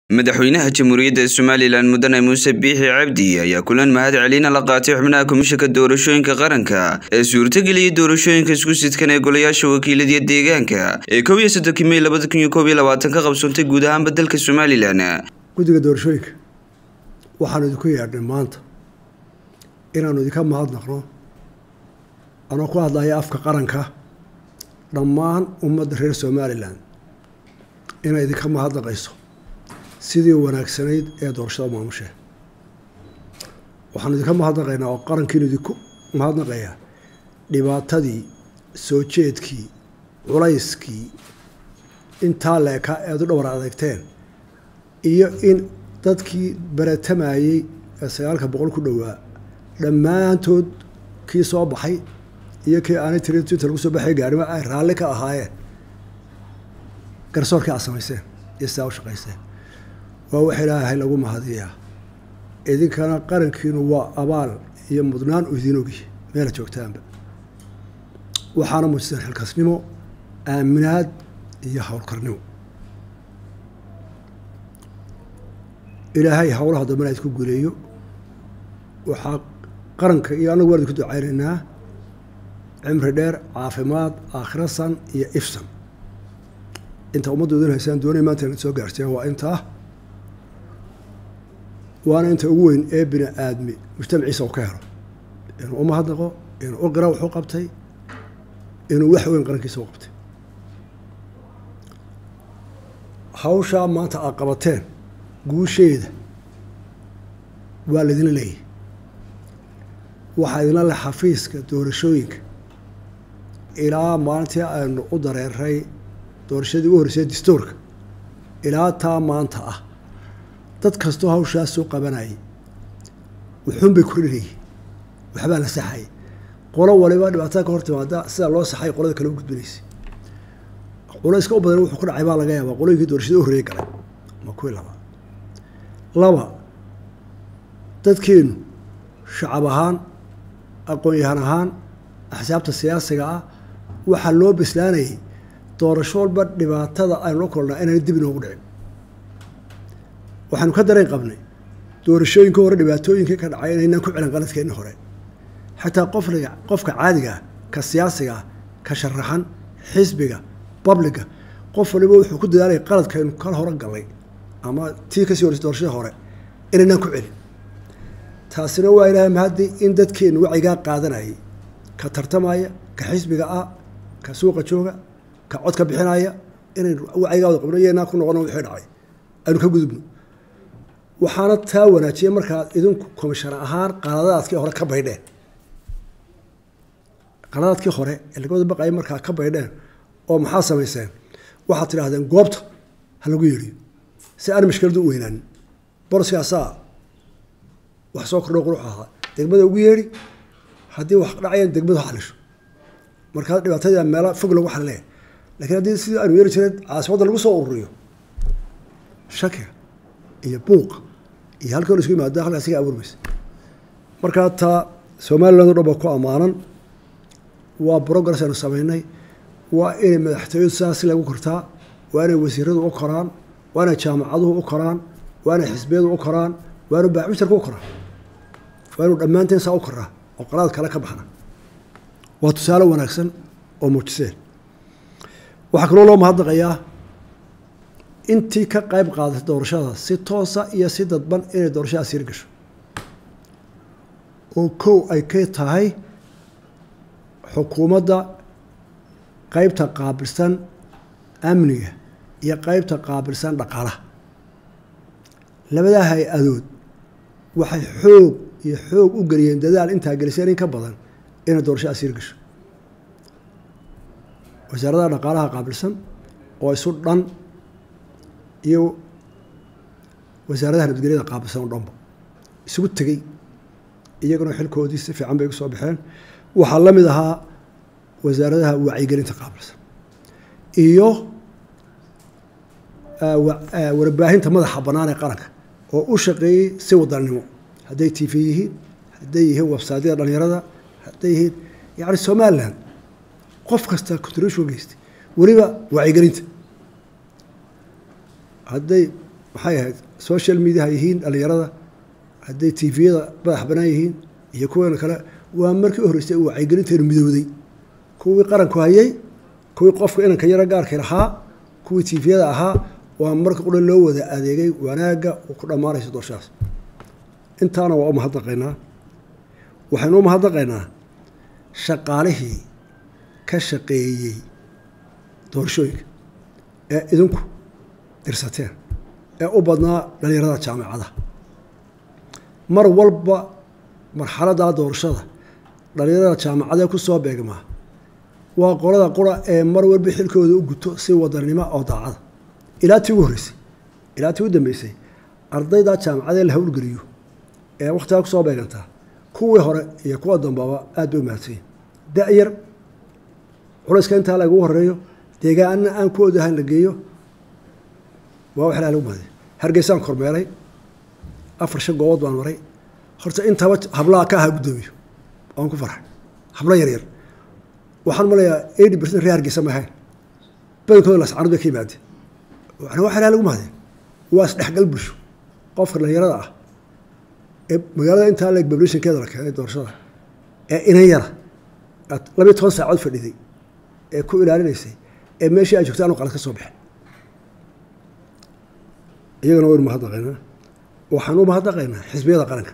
madaxweynaha jamhuuriyadda Somaliland mudane Muuse Biixi Cabdi ayaa kulan mahad celin la qaatay xubnaha komishanka doorashooyinka qaranka ee suurtageliyay doorashooyinka isku sidkan ee golayaasha wakiilada deegaanka ee 11 May 2021 ka qabsoontay guud ahaan dalka Somaliland. guddiga doorashooyinka waxaan idinku yeedhnay maanta inaanu idinka mahadnaqno anoo ku hadlaya afka qaranka dhammaan ummadda reer Somaliland inay idinka mahadnaqayso sidii wanaagsanayd ee doorashada maamusha waxaan idinka mahadnaqaynaa oo qarankiina idinku mahadnaqayaa dhibaatadii soo jeedkii culayskii intaa leeka ee u dhawr adeegteen iyo in dadkii baratamayay ee 900 ku dhawaa dhammaantood kii soo baxay iyo kii aanay tirin lagu soo baxay gaarima ay raalli ka ahaayeen garsoorkii asamayseen iyo saa u shaqayseen waa wax Ilaahay lagu mahadiyaa idinkana qarankiinu waa abaal iyo mudnaan u idin ogi meel joogtaanba waxaana muujiseen xilkasnimo aaminaad iyo hawlkarnimo Ilaahay hawlaha dambe ku guuleeyo waxa qaranka iyo anagu wada ku ducaynaynaa cimri dheer caafimaad aakhirasan iyo ifsan inta ummadoodan haysan doonay maanta inay soo gaartay waa inta waana inta ugu weyn ee bini aadmi mujtamaciisa oo ka helo inuu u mahadnaqo inuu u qira wuxuu qabtay inuu wax weyn qarankiisa u qabtay hawsha maanta aad qabateen guusheeda waa la idin leeyahay waxaa idin la xafiiska doorashooyinka ilaa maalintii aynu u dareeray doorashadii ugu horreysay dastuurka ilaa taa maanta ah dad kastoo hawshaas soo qabanayay wuxuun bay kordhinayay waxbaa la saxay qolo waliba dhibaatada ka hortimaada sida loo saxay qolada kale u gudbinaysay culayska u badan wuxuu ku dhacay baa laga yaabaa qolooyinkii doorashada u horreeyay galay ma kuwii laba dadkeenu shacab ahaan aqoon-yahan ahaan axsaabta siyaasiga ah waxaa loo bislaanayay doorasho walba dhibaatada aynu la kulnaa inayna dib inoogu dhicin waxaanu ka dareen qabnay doorashooyinka hore dhibaatooyinkii ka dhacay inaynaan ku celin qaladkeenna hore xataa qofka caadiga ka siyaasiga ka sharaxan xisbiga publica qof waliba wuxuu ku dadaalay qaladkaynu kala hore galay ama tii kasii horeysay doorashada hore inaynaan ku celin taasina waa ilaahay mahadi in dadkeenu wacigaa qaadanayay ka tartamaya ka xisbiga ah ka suuqa jooga ka codka bixinaya inaynu wacigooda qabno yeena ku noqono wixii dhacay aynu ka gudubno waxaana taa wanaajiyay markaa idinku komishan ahaan qaladaadkii hore ka baydheen qaladaadkii hore ee laga wada baqayay markaa ka baydheen oo maxaa samayseen waxaad tidhaahdeen goobta ha lagu yeedhiyo si aan mashkiladu u weynaanin boroskaasaa wax soo kordho qurux ahaa degmada ugu yeedhi haddii wax dhacayaan degmadu xalisho markaa dhibaatada meelo fog lagu xalileeya laakiin haddii sidii aanu yeeri jireen caasimadda lagu soo ururiyo shakiga iyo buuqa iyo halkii la isku yimaada halkaas iga abuurmaysa markaa taa Somaliland oo dhan ku amaanan waa progress aanu samaynay waa inay madaxtooyadu saas lagu kortaa waa inay wasiiradu u koraan waa inay jaamacaduhu u koraan waa inay xisbiyadu u koraan waa inay baaxmisharku u koraan waa inuu dhammaanteen saa u koraa oo qalaad kale ka baxna waa tusaale wanaagsan oo muujiseen waxaa kaloo loo mahadnaqayaa intii ka qayb qaadatay doorashada si toosa iyo si dadban inay doorashada sii gasho oo kow ay ka tahay xukuumadda qaybta qaabilsan amniga iyo qaybta qaabilsan dhaqaalaha labadaa hay-adood waxay xoog u geliyeen dadaal intaa geliseen in ka badan inay doorashada sii gasho wasaaradda dhaqaalaha qaabilsan oo isu dhan iyo wasaaradaha nabadgelyada qaabilsan oo dhanba isugu tegey iyaguna xilkoodii si fiican bay ugu soo baxeen waxaa la mid ahaa wasaaradaha wacyigelinta qaabilsan iyo warbaahinta madaxa bannaan ee qaranka oo u shaqeeyey si wadannimo hadday TV yihiin hadday yihiin website-yada dhalinyarada hadday yihiin yacni Somaliland qof kasta contribution geystay weliba wacyigelinta hadday maxay ahayd social media yihiin dhalinyarada hadday tviyada madax banaan yihiin iyo kuwan kale waa markii horeysay uu wacyigelinteenu midowday kuwii qaranku hayay kuwii qofka inanka yara gaarka lahaa kuwii tviyada ahaa waa marka qura loo wada adeegay wanaaga uu ku dhammaanayso doorashadas intaana waa u mahadnaqaynaa waxaynu u mahadnaqaynaa shaqaalihii ka shaqeeyey doorashooyinka ee idinku dirsateen ee u badnaa dhalinyarada jaamacadaha mar walba marxaladda doorashada dhalinyarada jaamacadee ku soo beegmaa waa qolada qura ee mar walba xilkooda u guto si wadanimo oo daacada ilaa tii ugu horreysay ilaa tii u dambeysay ardayda jaamacadee la howlgeliyo ee wakhtigaa kusoo beegantaa kuwii hore iyo kuwa dambaba aad bay u mahadsanyihin da-yar culayska intaa lagu horeeyo deegaanna aan ku odahayn la geeyo waa wax lagu mahadiy hargeysaan kormeelay 4 goobood baan maray horta intaba hablaha ka ahaa guddoomiyo waan ku farxay habla yaryar waxaan maleeyaa 80% reer hargeysa ma ahayn badankooda lascaanood bay ka yimaadeen waxna wax lagu mahadiy waa isdhexgal bulsho qofka dhalinyarada ah ee magaalada intaa leeg populationkeeda la keenay doorashada ee inan yara 12 saacadood fadhiday ee ku ilaalinaysay ee meeshii ay joogtaan qalad ka soo baxay iyagana waynu mahadnaqaynaa waxaan u mahadnaqaynaa xisbiyada qaranka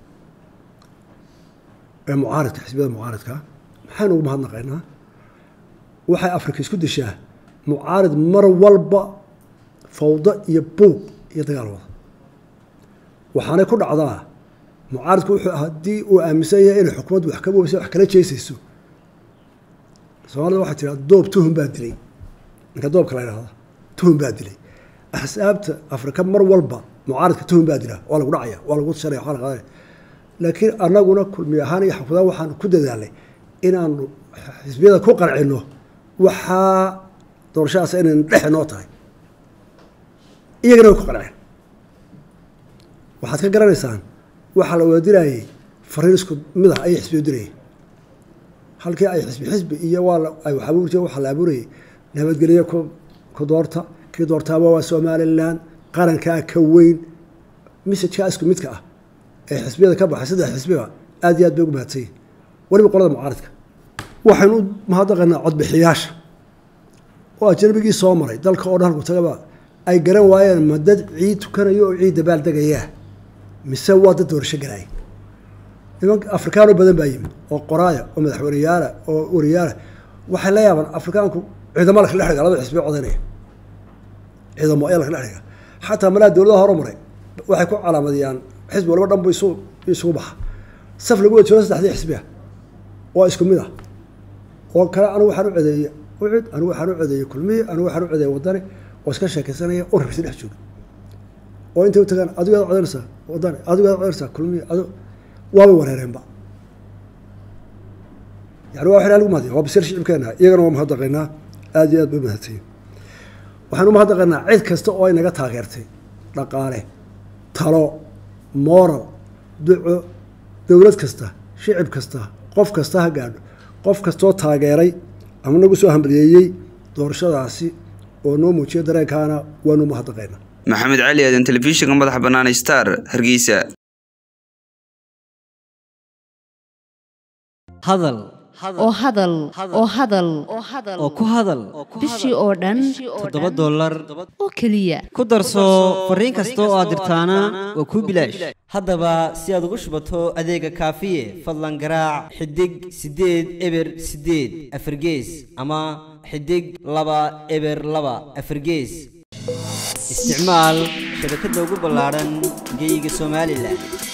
ee mucaaradka xisbiyada mucaaradka maxaan ugu mahadnaqaynaa waxay afrika isku dishaa mucaarid mar walba fawdo iyo buuq iyo dagaal wada waxaanay ku dhacdaa mucaaridku wuxuu haddii uu aaminsan yahay inay xukuumaddu wax ka boobeyso wax kala jeesayso soomaalida waxay tiraa doob tuhun baa dilay ninka doobka la yidhahda tuhun baa dilay axsaabta afrika mar walba mucaaridka tuhun baa dilaa waa lagu dhacaya waa lagu sharaya waa la qadanaya laakiin annaguna kulmi ahaan iyo xakuudaha waxaan ku dadaalay inaanu xisbiyada ku qancino waxaa doorashadaas inaynu dhexe noo tahay iyagana way ku qanceen waxaad ka garanaysaan waxaa la wada dirayay fariin isku mid ah ayay xisbiyo dirayeen halkii ay xisbi iyo waa ay wax abuur jireen waxaa la abuurayay nabadgelyo ku doorta kii doortaaba waa Somaliland qarankaa ka weyn message-ka isku midka ah ee xisbiyada ka baxay saddex xisbiga aad iyo aad bay ugu mahadsanyihiin waliba qolada mucaaradka waxaynu mahadnaqaynaa codbixiyaasha oo ajnabigii soo maray dalka oo dhan ku tagaba ay garan waayeen madad ciid tukanayo oo ciid dabaal degaya mise waa dad doorasho galay nimanka afrikaano badan baa yimid oo qoraaya oo madaxweynayaala oo wariyaala waxay la yaabaan afrikaanku ciidamada kala xiriga labada xisbi codanaya ciidamo ay la kala xiriga xataa malaa dawladaha horumaray waxay ku calaamadiyaan xisbi walba dhanba isugu baxa saf lagu wajahdo saddexdii xisbiga oo isku mid ah oo kale anigu waxaan u codeeyay ucud anigu waxaan u codeeyay kulmiye anigu waxaan u codeeyay wadani oo iska sheekaysanaya oo rabsi dhex jooga oo intay u tagaan adiga codanaysaa wadani adiga codanaysaa kulmiye waaba wareereenba يعني واحد قال ما دي هو بيصير شيء مكانها يقرأ ما هذا قلنا أديات بمهتين وحنا ما هذا قلنا عيد كسته أو إنك تاجرتي رقالة ترى مورا دولة كسته شعب كسته قف كسته قاعد قف كسته تاجري أما نقصوا هم بريء دورشة عسي ونوم وشيء دري كنا ونوم هذا قلنا محمد علي هذا تلفزيون مضح بنان ستار هرقيسة hadal oo ku hadal bishii oo dhan $7 oo kaliya ku darso fariin kasta oo aad dirtaana waa ku bilaash haddaba si aad ugu shubato adeega kaafiye fadlan garaac xidig 8 eber 8 afargees ama xidig 2 eber 2 afargees isticmaal shabakada ugu ballaaran geyga Soomaaliland